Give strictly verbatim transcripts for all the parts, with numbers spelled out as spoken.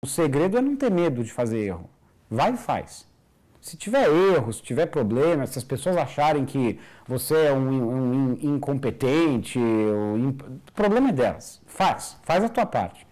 O segredo é não ter medo de fazer erro. Vai e faz. Se tiver erros, se tiver problemas, se as pessoas acharem que você é um, um, um incompetente, um, o problema é delas. Faz. Faz a tua parte.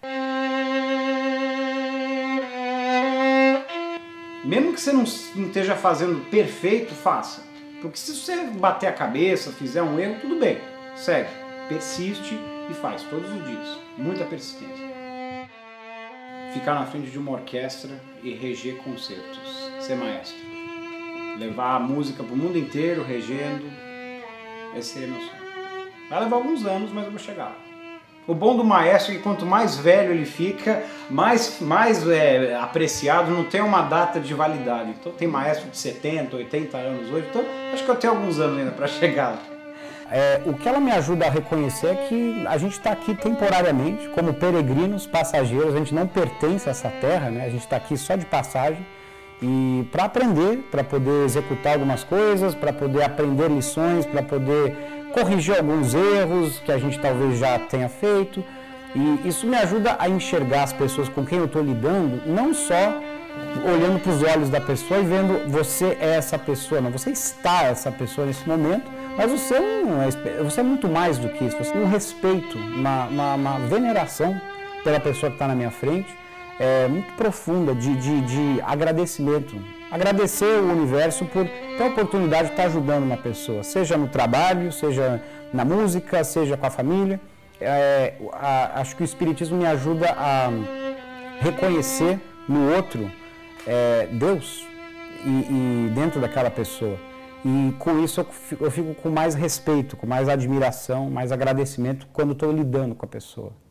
Mesmo que você não, não esteja fazendo perfeito, faça. Porque se você bater a cabeça, fizer um erro, tudo bem. Segue. Persiste e faz todos os dias. Muita persistência. Ficar na frente de uma orquestra e reger concertos. Ser maestro. Levar a música para o mundo inteiro, regendo. Esse é meu sonho. Vai levar alguns anos, mas eu vou chegar lá. O bom do maestro é que quanto mais velho ele fica, mais, mais é, apreciado, não tem uma data de validade. Então tem maestro de setenta, oitenta anos hoje, então acho que eu tenho alguns anos ainda para chegar lá. É, o que ela me ajuda a reconhecer é que a gente está aqui temporariamente, como peregrinos, passageiros, a gente não pertence a essa terra, né? A gente está aqui só de passagem e para aprender, para poder executar algumas coisas, para poder aprender lições, para poder corrigir alguns erros que a gente talvez já tenha feito. E isso me ajuda a enxergar as pessoas com quem eu estou lidando, não só olhando para os olhos da pessoa e vendo você é essa pessoa, não, você está essa pessoa nesse momento, mas você, não é, você é muito mais do que isso, você tem um respeito, uma, uma, uma veneração pela pessoa que está na minha frente, é, muito profunda, de, de, de agradecimento. Agradecer o universo por ter a oportunidade de estar ajudando uma pessoa, seja no trabalho, seja na música, seja com a família. É, a, acho que o Espiritismo me ajuda a reconhecer no outro é, Deus e, e dentro daquela pessoa. E com isso eu fico, eu fico com mais respeito, com mais admiração, mais agradecimento quando estou lidando com a pessoa.